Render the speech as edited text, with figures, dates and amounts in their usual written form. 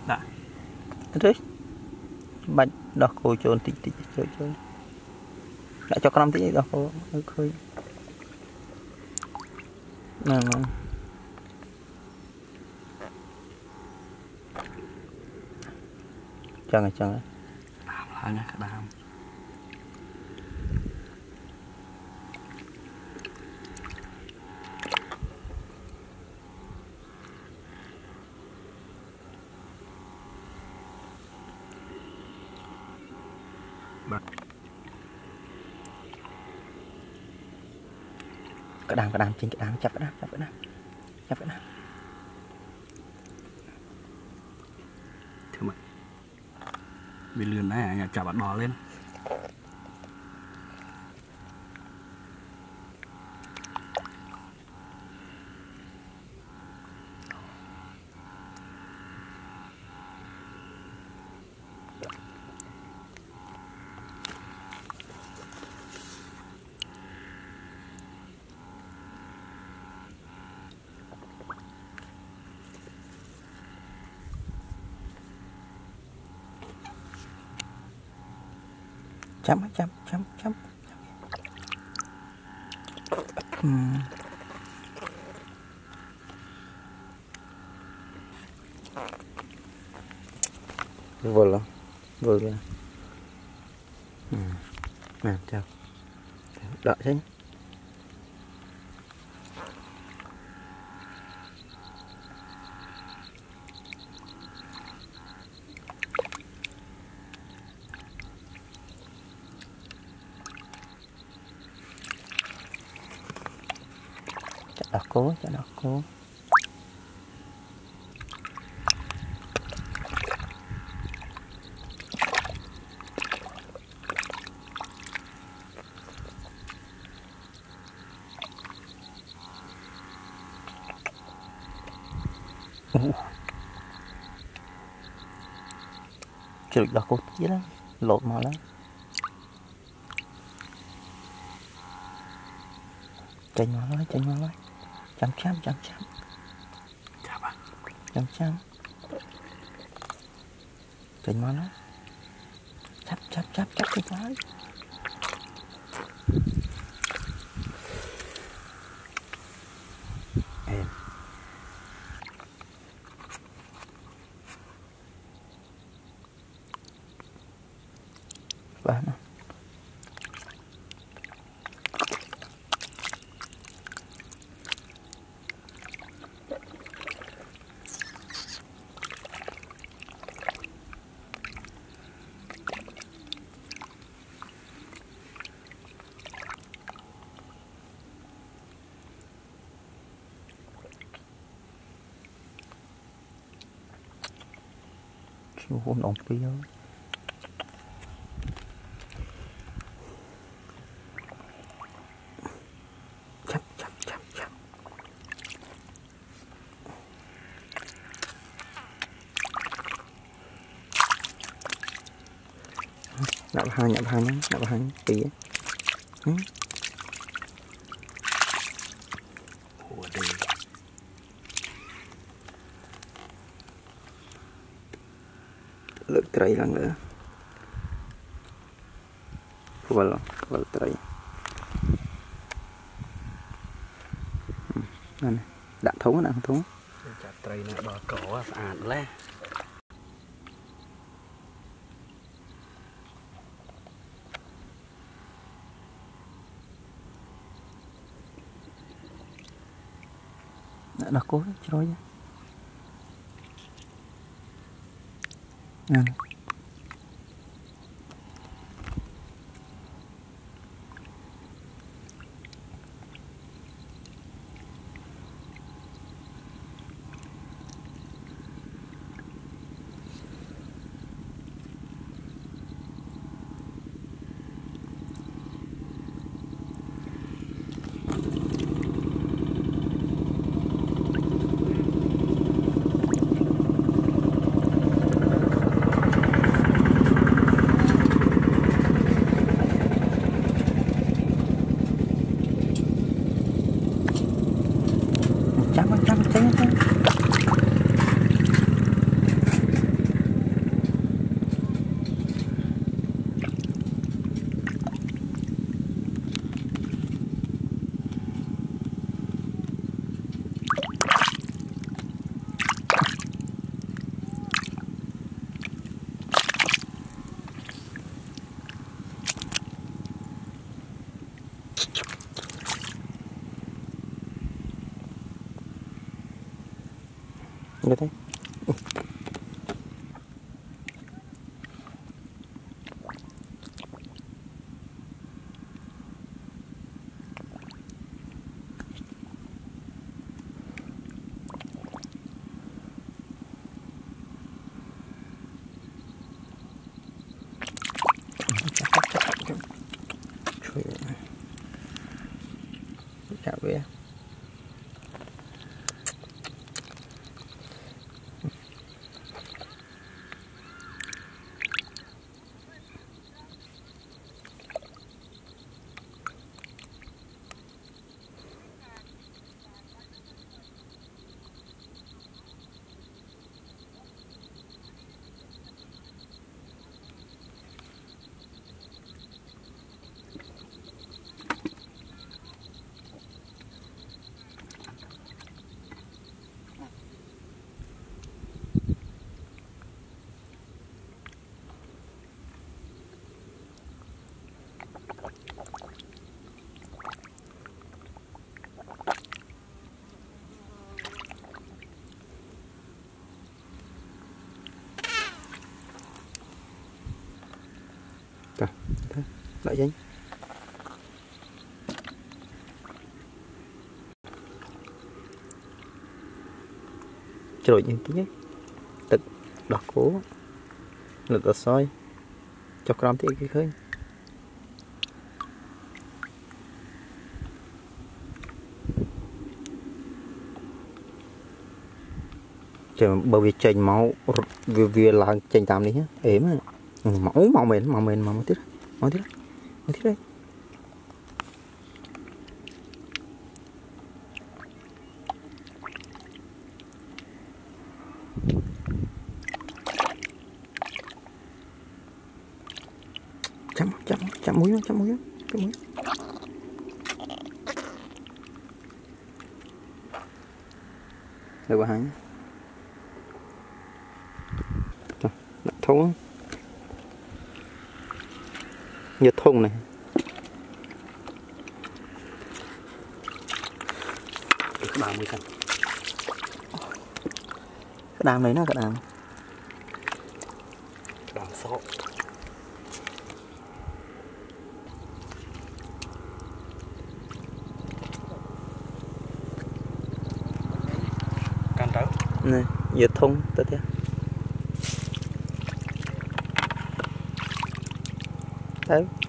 Dạ. Thế bạch đọc cô trốn tí tí chơi chơi lại cho con năm tí đọc cô khơi nè chẳng rồi đàm nha đàm cái đàm trên cái đàm chặt cái đàm thưa mày bị lươn này nhà chả bắt bò lên chấm vừa kìa nè chào đợi thế nhé. Chặt đọc cố chịu đọc cố tí lắm lột màu lắm chanh vào nói chăm chanh vào nói chắp cái nói em và nó hôn ông pia chắp nhập hai pia lực tray lần nữa vào tray này đạn thúng chặt tray này bờ cổ sạch lẽ đã cố rồi Được đấy. Chào bé. Lại dính rồi những tí tực đọc cố lực ở soi cho con tí cái khơi chờ bởi vì chành máu vì là chành tạm đi nhé ếm máu màu mền màu tiếp đây chậm mũi được vào hàng đặt thúng nhiệt thùng này cái 30 cân cái đàm này nó cái đàm số can tới này nhiệt thùng tới thế đấy